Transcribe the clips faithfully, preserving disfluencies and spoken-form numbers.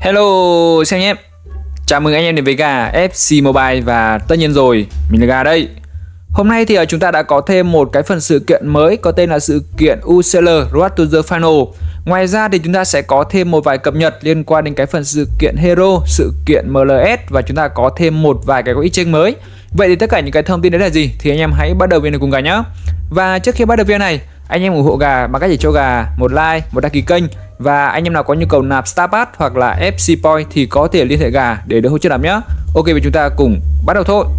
Hello xem nhé. Chào mừng anh em đến với gà ép xê Mobile và tất nhiên rồi, mình là Gà đây. Hôm nay thì chúng ta đã có thêm một cái phần sự kiện mới có tên là sự kiện u xê lờ Road to the Final. Ngoài ra thì chúng ta sẽ có thêm một vài cập nhật liên quan đến cái phần sự kiện Hero, sự kiện em lờ ét và chúng ta có thêm một vài cái gói exchange mới. Vậy thì tất cả những cái thông tin đấy là gì thì anh em hãy bắt đầu video này cùng Gà nhé. Và trước khi bắt đầu video này, anh em ủng hộ Gà bằng cách để cho Gà một like, một đăng ký kênh. Và anh em nào có nhu cầu nạp Starpass hoặc là ép xê Point thì có thể liên hệ Gà để được hỗ trợ nạp nhé. Ok, vậy chúng ta cùng bắt đầu thôi.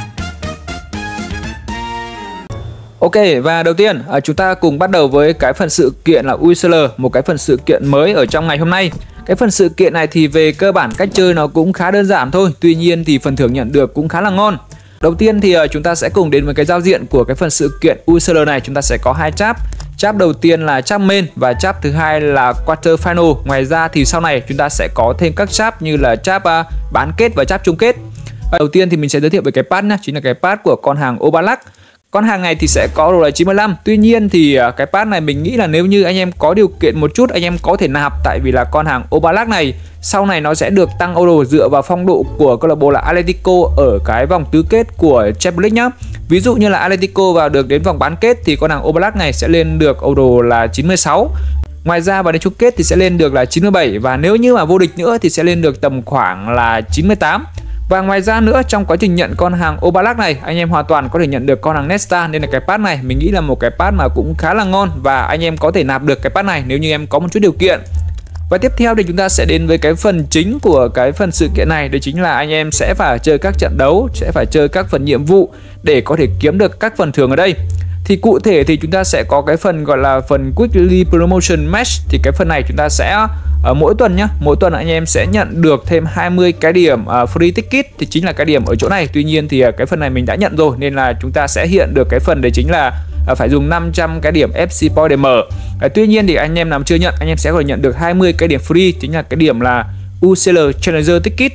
Ok, và đầu tiên chúng ta cùng bắt đầu với cái phần sự kiện là u xê lờ, một cái phần sự kiện mới ở trong ngày hôm nay. Cái phần sự kiện này thì về cơ bản cách chơi nó cũng khá đơn giản thôi, tuy nhiên thì phần thưởng nhận được cũng khá là ngon. Đầu tiên thì chúng ta sẽ cùng đến với cái giao diện của cái phần sự kiện u xê lờ này. Chúng ta sẽ có hai chap. Chap đầu tiên là chap main và chap thứ hai là quarter final. Ngoài ra thì sau này chúng ta sẽ có thêm các chap như là chap uh, bán kết và chap chung kết. Đầu tiên thì mình sẽ giới thiệu về cái pass nhá, chính là cái pass của con hàng Obalak. Con hàng này thì sẽ có đồ là chín mươi lăm. Tuy nhiên thì cái pass này mình nghĩ là nếu như anh em có điều kiện một chút anh em có thể nạp, tại vì là con hàng Obalak này sau này nó sẽ được tăng euro dựa vào phong độ của câu lạc bộ là Atletico ở cái vòng tứ kết của Champions League nhá. Ví dụ như là Atletico vào được đến vòng bán kết thì con hàng Obalak này sẽ lên được euro là chín mươi sáu. Ngoài ra vào đến chung kết thì sẽ lên được là chín mươi bảy, và nếu như mà vô địch nữa thì sẽ lên được tầm khoảng là chín mươi tám. Và ngoài ra nữa, trong quá trình nhận con hàng Obalak này, anh em hoàn toàn có thể nhận được con hàng Nesta, nên là cái pass này mình nghĩ là một cái pass mà cũng khá là ngon và anh em có thể nạp được cái pass này nếu như em có một chút điều kiện. Và tiếp theo thì chúng ta sẽ đến với cái phần chính của cái phần sự kiện này, đó chính là anh em sẽ phải chơi các trận đấu, sẽ phải chơi các phần nhiệm vụ để có thể kiếm được các phần thưởng ở đây. Thì cụ thể thì chúng ta sẽ có cái phần gọi là phần Weekly Promotion Match. Thì cái phần này chúng ta sẽ ở mỗi tuần nhá, mỗi tuần anh em sẽ nhận được thêm hai mươi cái điểm uh, free ticket, thì chính là cái điểm ở chỗ này. Tuy nhiên thì uh, cái phần này mình đã nhận rồi nên là chúng ta sẽ hiện được cái phần đấy chính là uh, phải dùng năm trăm cái điểm ép xê Point để mở. Uh, tuy nhiên thì anh em nào chưa nhận, anh em sẽ có thể nhận được hai mươi cái điểm free, chính là cái điểm là u xê lờ Challenger Ticket.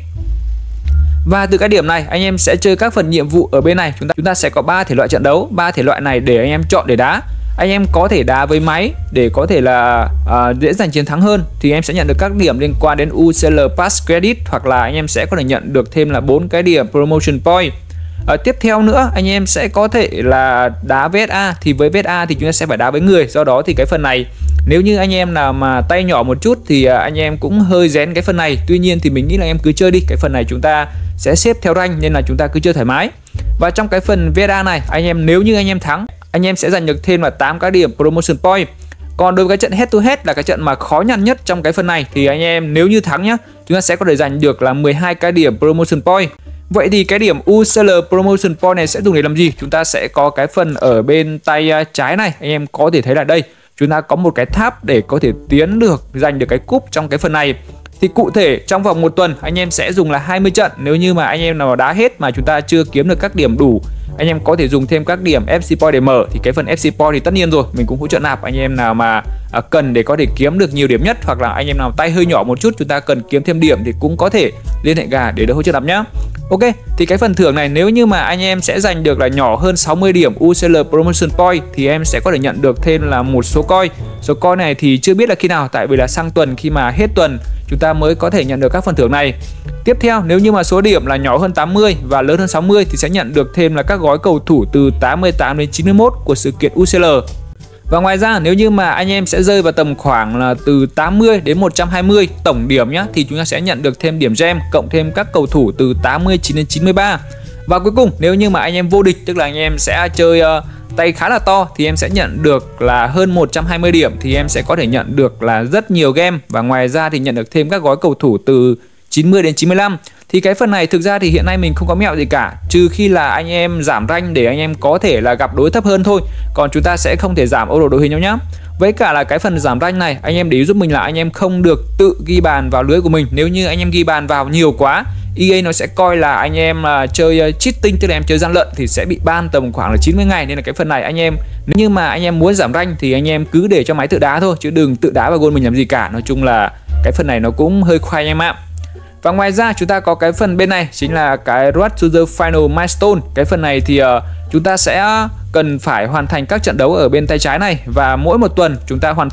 Và từ cái điểm này anh em sẽ chơi các phần nhiệm vụ ở bên này. Chúng ta chúng ta sẽ có ba thể loại trận đấu, ba thể loại này để anh em chọn để đá. Anh em có thể đá với máy để có thể là uh, dễ giành chiến thắng hơn thì em sẽ nhận được các điểm liên quan đến u xê lờ Pass Credit, hoặc là anh em sẽ có thể nhận được thêm là bốn cái điểm Promotion Point. Uh, tiếp theo nữa anh em sẽ có thể là đá vê ét a, thì với vê ét a thì chúng ta sẽ phải đá với người. Do đó thì cái phần này nếu như anh em nào mà tay nhỏ một chút thì uh, anh em cũng hơi rén cái phần này. Tuy nhiên thì mình nghĩ là em cứ chơi đi, cái phần này chúng ta sẽ xếp theo rank nên là chúng ta cứ chơi thoải mái. Và trong cái phần vê ét a này anh em nếu như anh em thắng, anh em sẽ giành được thêm là tám cái điểm Promotion Point. Còn đối với cái trận head to head là cái trận mà khó nhằn nhất trong cái phần này thì anh em nếu như thắng nhá, chúng ta sẽ có thể giành được là mười hai cái điểm Promotion Point. Vậy thì cái điểm u xê lờ Promotion Point này sẽ dùng để làm gì? Chúng ta sẽ có cái phần ở bên tay trái này, anh em có thể thấy là đây, chúng ta có một cái tháp để có thể tiến được, giành được cái cúp trong cái phần này. Thì cụ thể trong vòng một tuần anh em sẽ dùng là hai mươi trận. Nếu như mà anh em nào đá hết mà chúng ta chưa kiếm được các điểm đủ, anh em có thể dùng thêm các điểm ép xê Point để mở. Thì cái phần ép xê Point thì tất nhiên rồi, mình cũng hỗ trợ nạp anh em nào mà à, cần để có thể kiếm được nhiều điểm nhất, hoặc là anh em nào tay hơi nhỏ một chút chúng ta cần kiếm thêm điểm thì cũng có thể liên hệ Gà để được hỗ trợ nạp nhá. Ok, thì cái phần thưởng này nếu như mà anh em sẽ giành được là nhỏ hơn sáu mươi điểm u xê lờ Promotion Point thì em sẽ có thể nhận được thêm là một số coin. Số coin này thì chưa biết là khi nào, tại vì là sang tuần khi mà hết tuần chúng ta mới có thể nhận được các phần thưởng này. Tiếp theo nếu như mà số điểm là nhỏ hơn tám mươi và lớn hơn sáu mươi thì sẽ nhận được thêm là các gói cầu thủ từ tám mươi tám đến chín mươi mốt của sự kiện u xê lờ. Và ngoài ra nếu như mà anh em sẽ rơi vào tầm khoảng là từ tám mươi đến một trăm hai mươi tổng điểm nhá, thì chúng ta sẽ nhận được thêm điểm gem cộng thêm các cầu thủ từ tám mươi chín đến chín mươi ba. Và cuối cùng nếu như mà anh em vô địch, tức là anh em sẽ chơi uh, tay khá là to, thì em sẽ nhận được là hơn một trăm hai mươi điểm, thì em sẽ có thể nhận được là rất nhiều game. Và ngoài ra thì nhận được thêm các gói cầu thủ từ chín mươi đến chín mươi lăm. Thì cái phần này thực ra thì hiện nay mình không có mẹo gì cả, trừ khi là anh em giảm rank để anh em có thể là gặp đối thấp hơn thôi. Còn chúng ta sẽ không thể giảm euro đội hình nhau nhá. Với cả là cái phần giảm rank này anh em để ý giúp mình là anh em không được tự ghi bàn vào lưới của mình. Nếu như anh em ghi bàn vào nhiều quá, e a nó sẽ coi là anh em uh, chơi uh, cheating, tức là em chơi gian lận, thì sẽ bị ban tầm khoảng là chín mươi ngày. Nên là cái phần này anh em nếu như mà anh em muốn giảm rank thì anh em cứ để cho máy tự đá thôi, chứ đừng tự đá vào goal mình làm gì cả. Nói chung là cái phần này nó cũng hơi khoai anh em ạ. Và ngoài ra chúng ta có cái phần bên này chính là cái Road to the Final Milestone. Cái phần này thì uh, chúng ta sẽ cần phải hoàn thành các trận đấu ở bên tay trái này, và mỗi một tuần chúng ta hoàn thành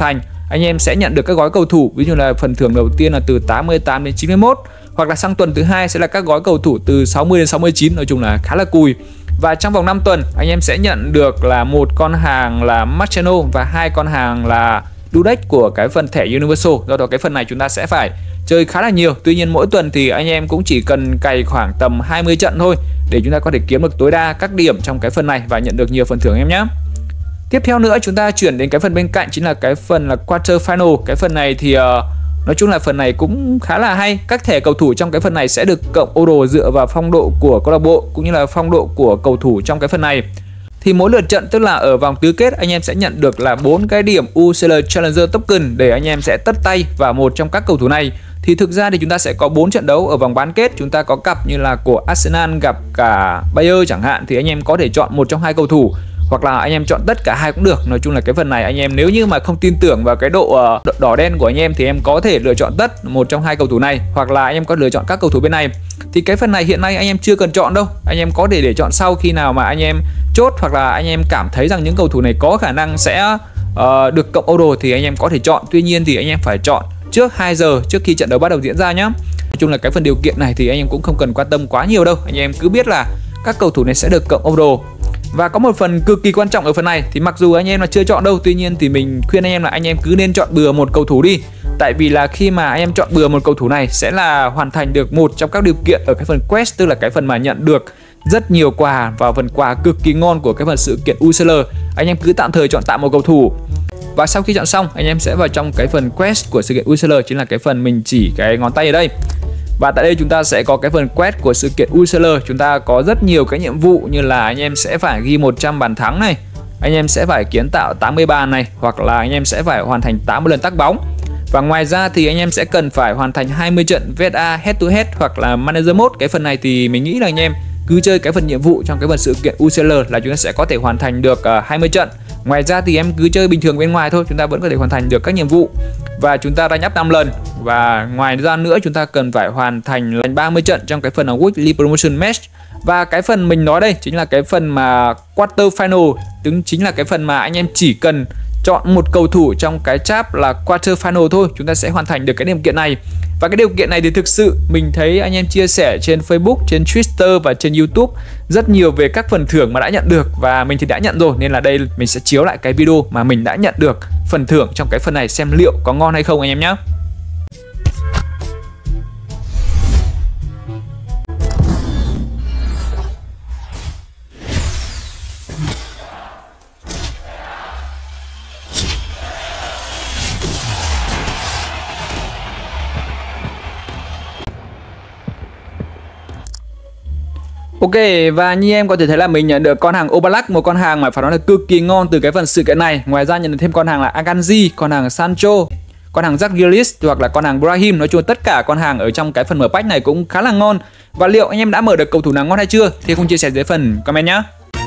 anh em sẽ nhận được các gói cầu thủ, ví dụ là phần thưởng đầu tiên là từ tám mươi tám đến chín mươi mốt, hoặc là sang tuần thứ hai sẽ là các gói cầu thủ từ sáu mươi đến sáu mươi chín, nói chung là khá là cùi. Và trong vòng năm tuần anh em sẽ nhận được là một con hàng là Marciano và hai con hàng là Dudek của cái phần thẻ Universal. Do đó cái phần này chúng ta sẽ phải chơi khá là nhiều. Tuy nhiên mỗi tuần thì anh em cũng chỉ cần cày khoảng tầm hai mươi trận thôi để chúng ta có thể kiếm được tối đa các điểm trong cái phần này và nhận được nhiều phần thưởng em nhé. Tiếp theo nữa chúng ta chuyển đến cái phần bên cạnh, chính là cái phần là Quarter Final. Cái phần này thì uh, nói chung là phần này cũng khá là hay. Các thẻ cầu thủ trong cái phần này sẽ được cộng euro dựa vào phong độ của câu lạc bộ cũng như là phong độ của cầu thủ trong cái phần này. Thì mỗi lượt trận, tức là ở vòng tứ kết, anh em sẽ nhận được là bốn cái điểm u xê lờ Challenger Token để anh em sẽ tất tay vào một trong các cầu thủ này. Thì thực ra thì chúng ta sẽ có bốn trận đấu ở vòng bán kết, chúng ta có cặp như là của Arsenal gặp cả Bayern chẳng hạn, thì anh em có thể chọn một trong hai cầu thủ, hoặc là anh em chọn tất cả hai cũng được. Nói chung là cái phần này anh em nếu như mà không tin tưởng vào cái độ uh, đỏ đen của anh em thì em có thể lựa chọn tất một trong hai cầu thủ này, hoặc là anh em có lựa chọn các cầu thủ bên này. Thì cái phần này hiện nay anh em chưa cần chọn đâu, anh em có thể để chọn sau khi nào mà anh em chốt, hoặc là anh em cảm thấy rằng những cầu thủ này có khả năng sẽ uh, được cộng euro thì anh em có thể chọn. Tuy nhiên thì anh em phải chọn trước hai giờ trước khi trận đấu bắt đầu diễn ra nhé. Nói chung là cái phần điều kiện này thì anh em cũng không cần quan tâm quá nhiều đâu, anh em cứ biết là các cầu thủ này sẽ được cộng euro. Và có một phần cực kỳ quan trọng ở phần này, thì mặc dù anh em là chưa chọn đâu, tuy nhiên thì mình khuyên anh em là anh em cứ nên chọn bừa một cầu thủ đi. Tại vì là khi mà anh em chọn bừa một cầu thủ này sẽ là hoàn thành được một trong các điều kiện ở cái phần quest, tức là cái phần mà nhận được rất nhiều quà và phần quà cực kỳ ngon của cái phần sự kiện u xê lờ. Anh em cứ tạm thời chọn tạm một cầu thủ. Và sau khi chọn xong, anh em sẽ vào trong cái phần quest của sự kiện u xê lờ, chính là cái phần mình chỉ cái ngón tay ở đây. Và tại đây chúng ta sẽ có cái phần quest của sự kiện u xê lờ. Chúng ta có rất nhiều cái nhiệm vụ như là anh em sẽ phải ghi một trăm bàn thắng này, anh em sẽ phải kiến tạo tám mươi bàn này, hoặc là anh em sẽ phải hoàn thành tám mươi lần tác bóng. Và ngoài ra thì anh em sẽ cần phải hoàn thành hai mươi trận vê ét a head to head hoặc là manager mode. Cái phần này thì mình nghĩ là anh em cứ chơi cái phần nhiệm vụ trong cái phần sự kiện u xê lờ là chúng ta sẽ có thể hoàn thành được uh, hai mươi trận. Ngoài ra thì em cứ chơi bình thường bên ngoài thôi, chúng ta vẫn có thể hoàn thành được các nhiệm vụ. Và chúng ta đã nhấp năm lần. Và ngoài ra nữa chúng ta cần phải hoàn thành ba mươi trận trong cái phần là Weekly Promotion Match. Và cái phần mình nói đây chính là cái phần mà Quarter Final, tức chính là cái phần mà anh em chỉ cần chọn một cầu thủ trong cái chap là Quarter Final thôi, chúng ta sẽ hoàn thành được cái điều kiện này. Và cái điều kiện này thì thực sự mình thấy anh em chia sẻ trên Facebook, trên Twitter và trên YouTube rất nhiều về các phần thưởng mà đã nhận được. Và mình thì đã nhận rồi, nên là đây mình sẽ chiếu lại cái video mà mình đã nhận được phần thưởng trong cái phần này xem liệu có ngon hay không anh em nhé. Ok, và như em có thể thấy là mình nhận được con hàng Oblak, một con hàng mà phải nói là cực kỳ ngon từ cái phần sự kiện này. Ngoài ra nhận được thêm con hàng là Akanji, con hàng Sancho, con hàng Jack Grealish hoặc là con hàng Brahim. Nói chung tất cả con hàng ở trong cái phần mở pack này cũng khá là ngon. Và liệu anh em đã mở được cầu thủ nào ngon hay chưa thì cùng chia sẻ dưới phần comment nhé.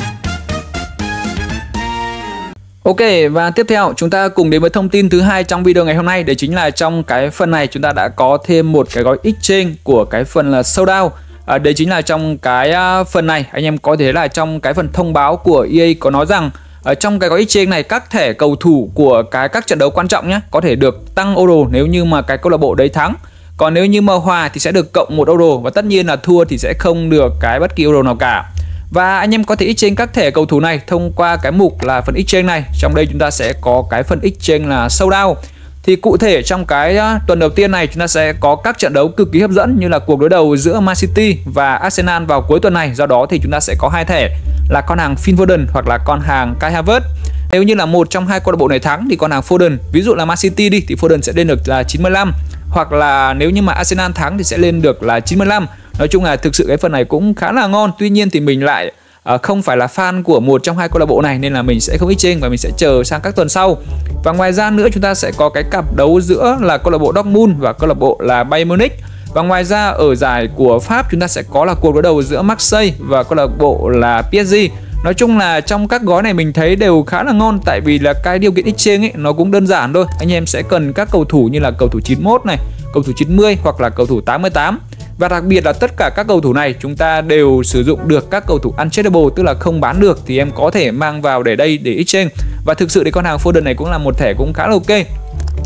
Ok, và tiếp theo chúng ta cùng đến với thông tin thứ hai trong video ngày hôm nay. Đấy chính là trong cái phần này chúng ta đã có thêm một cái gói exchange của cái phần là Showdown. À, đấy chính là trong cái uh, phần này anh em có thể là trong cái phần thông báo của e a có nói rằng ở trong cái gói exchange này các thẻ cầu thủ của cái các trận đấu quan trọng nhé có thể được tăng euro nếu như mà cái câu lạc bộ đấy thắng. Còn nếu như mà hòa thì sẽ được cộng một euro, và tất nhiên là thua thì sẽ không được cái bất kỳ euro nào cả. Và anh em có thể exchange các thẻ cầu thủ này thông qua cái mục là phần exchange này. Trong đây chúng ta sẽ có cái phần exchange là Showdown. Thì cụ thể trong cái tuần đầu tiên này chúng ta sẽ có các trận đấu cực kỳ hấp dẫn như là cuộc đối đầu giữa Man City và Arsenal vào cuối tuần này. Do đó thì chúng ta sẽ có hai thẻ là con hàng Phil Foden hoặc là con hàng Kai Havertz. Nếu như là một trong hai câu lạc bộ này thắng thì con hàng Foden, ví dụ là Man City đi thì Foden sẽ lên được là chín mươi lăm, hoặc là nếu như mà Arsenal thắng thì sẽ lên được là chín mươi lăm. Nói chung là thực sự cái phần này cũng khá là ngon. Tuy nhiên thì mình lại À, không phải là fan của một trong hai câu lạc bộ này nên là mình sẽ không exchange và mình sẽ chờ sang các tuần sau. Và ngoài ra nữa chúng ta sẽ có cái cặp đấu giữa là câu lạc bộ Dortmund và câu lạc bộ là Bayern Munich. Và ngoài ra ở giải của Pháp chúng ta sẽ có là cuộc đối đầu giữa Marseille và câu lạc bộ là pê ét giê. Nói chung là trong các gói này mình thấy đều khá là ngon, tại vì là cái điều kiện exchange ấy nó cũng đơn giản thôi. Anh em sẽ cần các cầu thủ như là cầu thủ chín mươi mốt này, cầu thủ chín mươi hoặc là cầu thủ tám mươi tám. Và đặc biệt là tất cả các cầu thủ này chúng ta đều sử dụng được các cầu thủ untradable, tức là không bán được thì em có thể mang vào để đây để exchange. Và thực sự thì con hàng Foden này cũng là một thẻ cũng khá là ok.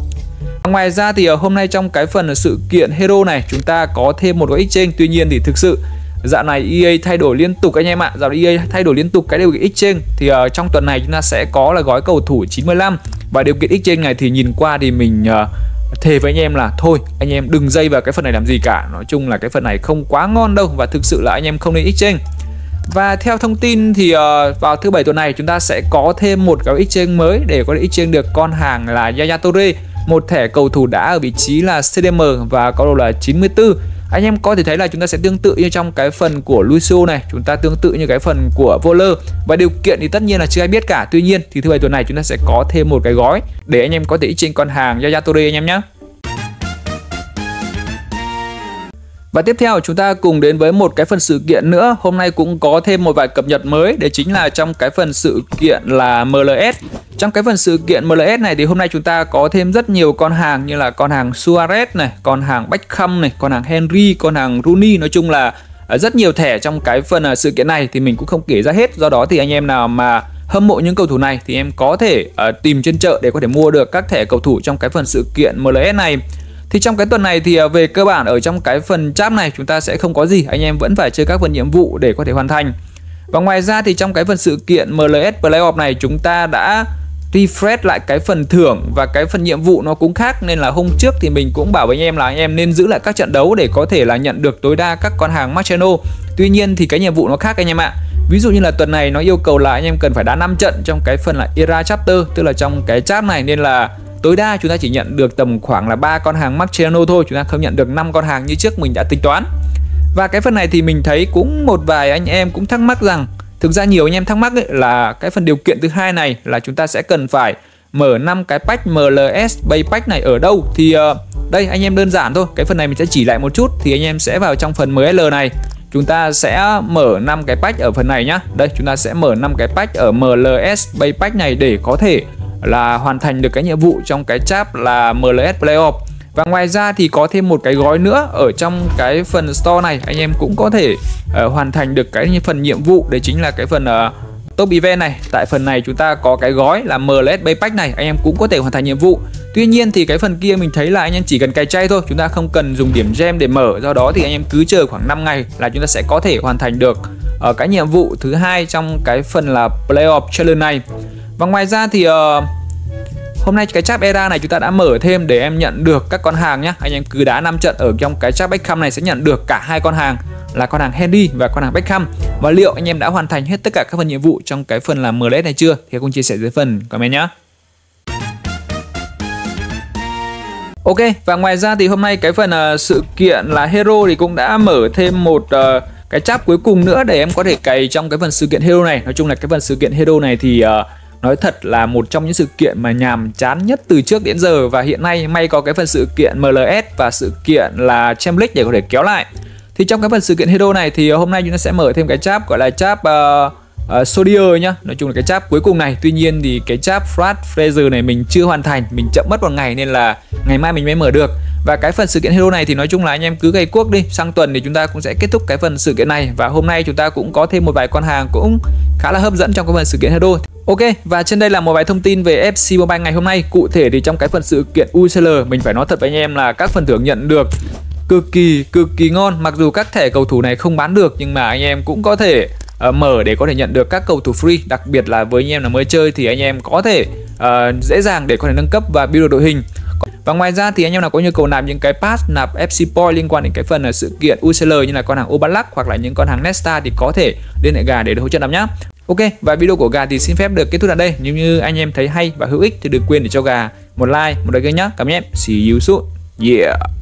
Ngoài ra thì hôm nay trong cái phần sự kiện Hero này chúng ta có thêm một gói exchange. Tuy nhiên thì thực sự dạo này e a thay đổi liên tục anh em ạ. Dạo này e a thay đổi liên tục cái điều kiện exchange. Thì uh, trong tuần này chúng ta sẽ có là gói cầu thủ chín mươi lăm. Và điều kiện exchange này thì nhìn qua thì mình uh, thề với anh em là thôi anh em đừng dây vào cái phần này làm gì cả. Nói chung là cái phần này không quá ngon đâu, và thực sự là anh em không nên exchange. Và theo thông tin thì uh, vào thứ bảy tuần này chúng ta sẽ có thêm một cái exchange mới để có thể exchange được con hàng là Yaya Toure, một thẻ cầu thủ đá ở vị trí là xê đê em và có độ là chín mươi tư. Anh em có thể thấy là chúng ta sẽ tương tự như trong cái phần của Lucio này, chúng ta tương tự như cái phần của Voller, và điều kiện thì tất nhiên là chưa ai biết cả. Tuy nhiên thì thứ bảy tuần này chúng ta sẽ có thêm một cái gói để anh em có thể exchange con hàng Yaya Toure anh em nhé. Và tiếp theo chúng ta cùng đến với một cái phần sự kiện nữa. Hôm nay cũng có thêm một vài cập nhật mới, đấy chính là trong cái phần sự kiện là em lờ ét. Trong cái phần sự kiện em lờ ét này thì hôm nay chúng ta có thêm rất nhiều con hàng như là con hàng Suarez này, con hàng Beckham này, con hàng Henry, con hàng Rooney. Nói chung là rất nhiều thẻ trong cái phần sự kiện này thì mình cũng không kể ra hết. Do đó thì anh em nào mà hâm mộ những cầu thủ này thì em có thể uh, tìm trên chợ để có thể mua được các thẻ cầu thủ trong cái phần sự kiện em lờ ét này. Thì trong cái tuần này thì về cơ bản ở trong cái phần chat này chúng ta sẽ không có gì, anh em vẫn phải chơi các phần nhiệm vụ để có thể hoàn thành. Và ngoài ra thì trong cái phần sự kiện em lờ ét Playoff này chúng ta đã refresh lại cái phần thưởng và cái phần nhiệm vụ nó cũng khác, nên là hôm trước thì mình cũng bảo với anh em là anh em nên giữ lại các trận đấu để có thể là nhận được tối đa các con hàng Marciano. Tuy nhiên thì cái nhiệm vụ nó khác anh em ạ. Ví dụ như là tuần này nó yêu cầu là anh em cần phải đá năm trận trong cái phần là Era Chapter, tức là trong cái chat này, nên là tối đa chúng ta chỉ nhận được tầm khoảng là ba con hàng Marciano thôi, chúng ta không nhận được năm con hàng như trước mình đã tính toán. Và cái phần này thì mình thấy cũng một vài anh em cũng thắc mắc rằng, thực ra nhiều anh em thắc mắc ấy, là cái phần điều kiện thứ hai này là chúng ta sẽ cần phải mở năm cái pack em lờ ét Base Pack này ở đâu. Thì uh, đây anh em đơn giản thôi, cái phần này mình sẽ chỉ lại một chút. Thì anh em sẽ vào trong phần em lờ này, chúng ta sẽ mở năm cái pack ở phần này nhá. Đây chúng ta sẽ mở năm cái pack ở em lờ ét Base Pack này để có thể là hoàn thành được cái nhiệm vụ trong cái chap là em lờ ét Playoff. Và ngoài ra thì có thêm một cái gói nữa ở trong cái phần store này, anh em cũng có thể uh, hoàn thành được cái phần nhiệm vụ, đấy chính là cái phần uh, top event này. Tại phần này chúng ta có cái gói là em lờ ét Base Pack này, anh em cũng có thể hoàn thành nhiệm vụ. Tuy nhiên thì cái phần kia mình thấy là anh em chỉ cần cày chay thôi, chúng ta không cần dùng điểm gem để mở. Do đó thì anh em cứ chờ khoảng năm ngày là chúng ta sẽ có thể hoàn thành được ở uh, cái nhiệm vụ thứ hai trong cái phần là Playoff Challenge này. Và ngoài ra thì uh, hôm nay cái chap Era này chúng ta đã mở thêm để em nhận được các con hàng nhé. Anh em cứ đá năm trận ở trong cái chap Beckham này sẽ nhận được cả hai con hàng là con hàng Henry và con hàng Beckham. Và liệu anh em đã hoàn thành hết tất cả các phần nhiệm vụ trong cái phần là em lờ ét này chưa? Thì cùng chia sẻ dưới phần comment nhé. Ok, và ngoài ra thì hôm nay cái phần uh, sự kiện là Hero thì cũng đã mở thêm một uh, cái chap cuối cùng nữa để em có thể cày trong cái phần sự kiện Hero này. Nói chung là cái phần sự kiện Hero này thì uh, nói thật là một trong những sự kiện mà nhàm chán nhất từ trước đến giờ. Và hiện nay may có cái phần sự kiện em lờ ét và sự kiện là Champions League để có thể kéo lại. Thì trong cái phần sự kiện Hero này thì hôm nay chúng ta sẽ mở thêm cái chap gọi là chap uh, uh, Soldier nhá. Nói chung là cái chap cuối cùng này. Tuy nhiên thì cái chap Frat Fraser này mình chưa hoàn thành, mình chậm mất một ngày nên là ngày mai mình mới mở được. Và cái phần sự kiện Hero này thì nói chung là anh em cứ gầy cuốc đi, sang tuần thì chúng ta cũng sẽ kết thúc cái phần sự kiện này. Và hôm nay chúng ta cũng có thêm một vài con hàng cũng khá là hấp dẫn trong cái phần sự kiện Hero. Ok, và trên đây là một vài thông tin về ép xê Mobile ngày hôm nay. Cụ thể thì trong cái phần sự kiện u xê lờ mình phải nói thật với anh em là các phần thưởng nhận được cực kỳ cực kỳ ngon. Mặc dù các thẻ cầu thủ này không bán được nhưng mà anh em cũng có thể uh, mở để có thể nhận được các cầu thủ free. Đặc biệt là với anh em là mới chơi thì anh em có thể uh, dễ dàng để có thể nâng cấp và build đội hình. Và ngoài ra thì anh em nào có nhu cầu nạp những cái pass, nạp ép xê point liên quan đến cái phần là sự kiện u xê lờ như là con hàng Obalak hoặc là những con hàng Nesta thì có thể liên hệ Gà để được hỗ trợ nạp nhá. Ok, và video của Gà thì xin phép được kết thúc tại đây. Nếu như anh em thấy hay và hữu ích thì đừng quên để cho Gà một like, một đăng ký nhé. Cảm ơn em. See you soon. Yeah.